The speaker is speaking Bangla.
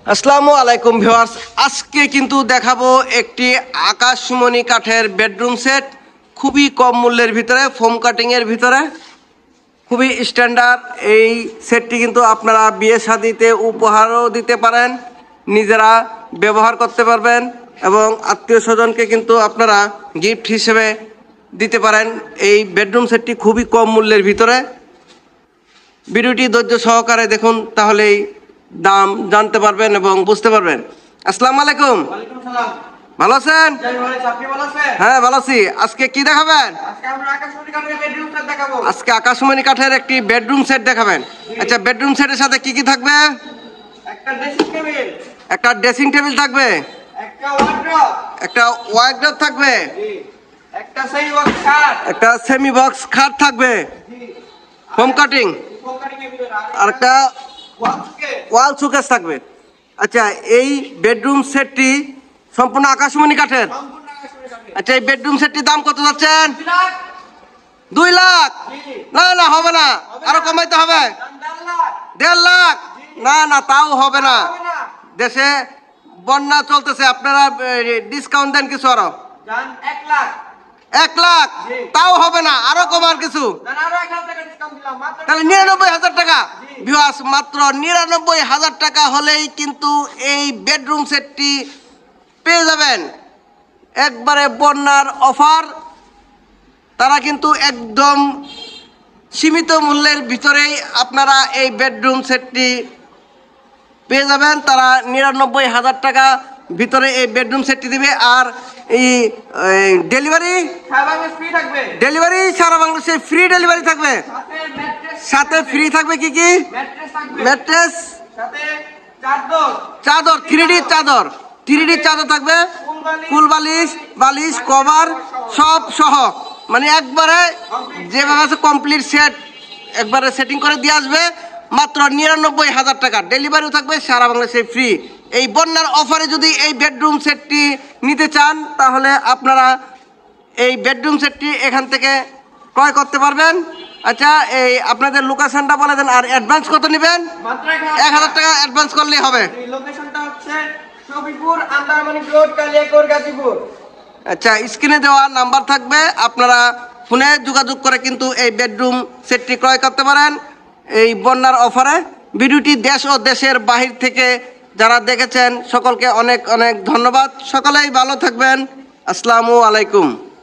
আসসালামু আলাইকুম ভিউয়ার্স, আজকে কিন্তু দেখাবো একটি আকাশমণি কাঠের বেডরুম সেট, খুবই কম মূল্যের ভিতরে, ফোম কাটিংয়ের ভিতরে, খুবই স্ট্যান্ডার্ড। এই সেটটি কিন্তু আপনারা বিয়ে শাদিতে উপহারও দিতে পারেন, নিজেরা ব্যবহার করতে পারবেন এবং আত্মীয় স্বজনকে কিন্তু আপনারা গিফট হিসেবে দিতে পারেন। এই বেডরুম সেটটি খুবই কম মূল্যের ভিতরে। ভিডিওটি ধৈর্য সহকারে দেখুন, তাহলেই দাম জানতে পারবেন এবং বুঝতে পারবেন। আসসালামু আলাইকুম। ভালো আছেন? হ্যাঁ, ভালো আছি। আজকে কি দেখাবেন? আজকে আকাশমণি কাঠের একটি বেডরুম সেট দেখাবেন। আচ্ছা, বেডরুম সেটের সাথে কি কি থাকবে? একটা ড্রেসিং টেবিল থাকবে, একটা ওয়ার্ডরোব থাকবে, একটা সেমি বক্স খাট থাকবে, হোম কাটিং, আর একটা ওয়াল শোকেস থাকবে। আচ্ছা, এই বেডরুম সেটটি সম্পূর্ণ আকাশমণি কাঠের। আচ্ছা, এই বেডরুম সেটটির দাম কত যাচ্ছেন? 2 লাখ? না না, হবে না, আরো কমাইতে হবে। 1.5 লাখ? না না, তাও হবে না। দেশে বন্যা চলতেছে, আপনারা ডিসকাউন্ট দেন কিছু আরো। 1 লাখ? তাও হবে না, আরো কমার কিছু। তাহলে 99,000 টাকা। ভিউয়ার্স, মাত্র 99,000 টাকা হলেই কিন্তু এই বেডরুম সেটটি পেয়ে যাবেন। একবারে বন্যার অফার। তারা কিন্তু একদম সীমিত মূল্যের ভিতরেই আপনারা এই বেডরুম সেটটি পেয়ে যাবেন। তারা 99,000 টাকা ভিতরে এই বেডরুম সেটটি দিবে। আর এই ডেলিভারি সারা বাংলাদেশে ফ্রি ডেলিভারি থাকবে। সাথে ফ্রি থাকবে কি কি? ম্যাট্রেস, চাদর, 3D চাদর থাকবে, ফুল বালিশ কভার সব সহ, মানে একবারে যেভাবে আছে কমপ্লিট সেট একবারে সেটিং করে দিয়ে আসবে। মাত্র 99,000 টাকা। ডেলিভারিও থাকবে সারা বাংলাদেশে ফ্রি। এই বন্যার অফারে যদি এই বেডরুম সেটটি নিতে চান, তাহলে আপনারা এই বেডরুম সেটটি এখান থেকে ক্রয় করতে পারবেন। আচ্ছা, এই আপনাদের লোকেশনটা বলে দেন, আর অ্যাডভান্স কত নেবেন? 1,000 টাকা অ্যাডভান্স করলেই হবে। লোকেশনটা হচ্ছে শফিপুর আন্দারমানিক রোড, কালিয়াকৈর, গাজীপুর। আচ্ছা, স্ক্রিনে দেওয়া নাম্বার থাকবে, আপনারা ফোনে যোগাযোগ করে কিন্তু এই বেডরুম সেটটি ক্রয় করতে পারেন এই বন্যার অফারে। ভিডিওটি দেশ ও দেশের বাহির থেকে যারা দেখেছেন সকলকে অনেক অনেক ধন্যবাদ। সকলেই ভালো থাকবেন। আসসালামু আলাইকুম।